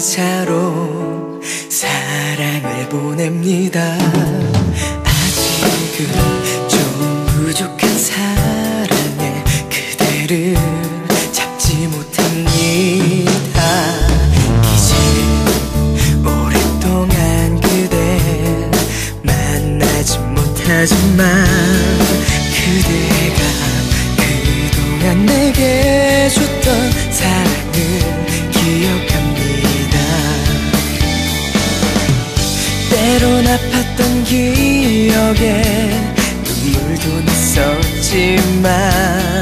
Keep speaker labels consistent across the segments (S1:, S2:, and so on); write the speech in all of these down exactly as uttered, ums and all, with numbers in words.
S1: 인사로 사랑을 보냅니다. 아직은 좀 부족한 사랑에 그대를 잡지 못합니다. 이제 오랫동안 그대 만나지 못하지만 그대가 그동안 내게 줬던 사랑을 기억합니다. 때론 아팠던 기억에 눈물도 났었지만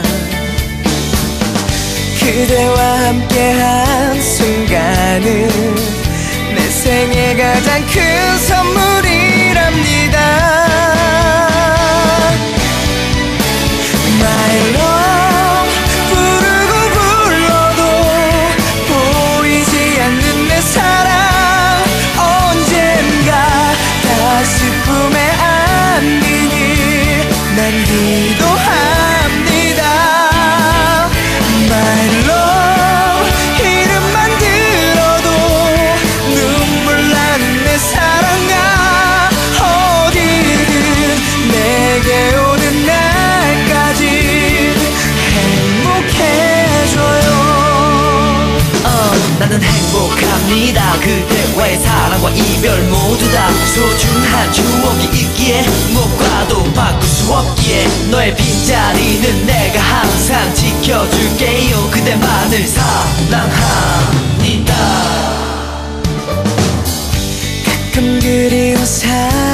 S1: 그대와 함께한 순간은 내 생애 가장 큰 선물이랍니다. My love 부르고 불러도 보이지 않는 내 사랑 언젠가 다시 품에 안기니 난 기도합니다. My love 이름만 들어도 눈물 나는 내 사랑아 어디든 내게 오는 날까지 행복해져요.
S2: 어, 나는 행복합니다. 그대와의 사랑과 이별 모두 다 소중한 추억이 있기에 무엇과도 바꿀 수 없기에 너의 빈자리는 내가 항상 지켜줄게요. 그대만을 사랑합니다.
S1: 가끔 그리운 사람